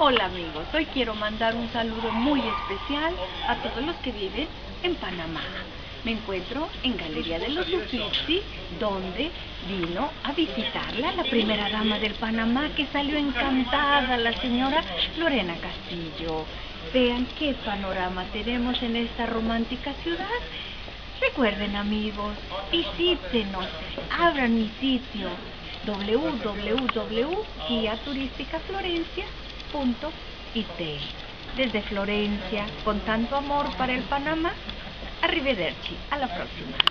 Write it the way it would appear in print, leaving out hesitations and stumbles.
Hola amigos, hoy quiero mandar un saludo muy especial a todos los que viven en Panamá. Me encuentro en Galería de los Uffizi, donde vino a visitarla la primera dama del Panamá, que salió encantada, la señora Lorena Castillo. Vean qué panorama tenemos en esta romántica ciudad. Recuerden amigos, visítenos, abran mi sitio www.guiaturisticaflorencia.it. Desde Florencia, con tanto amor para el Panamá, arrivederci, a la próxima.